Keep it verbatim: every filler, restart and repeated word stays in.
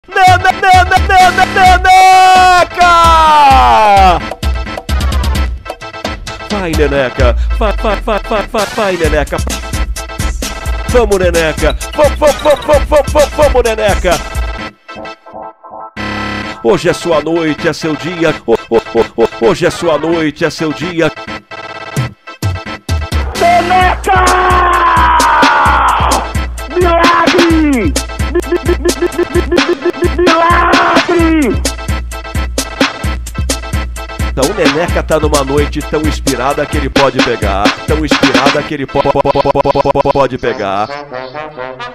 Neneca! Vai, Neneca! Vai, vai, vai, vai, vai, vai, Neneca! Vamos, Neneca! Vamos, vamos, vamos, vamos, vamos, vamos, Neneca! Hoje é sua noite, é seu dia. Hoje é sua noite, é seu dia. Neneca! Milagre! Milagre! Então o Neneca tá numa noite tão inspirada que ele pode pegar. Tão inspirada que ele pode pegar.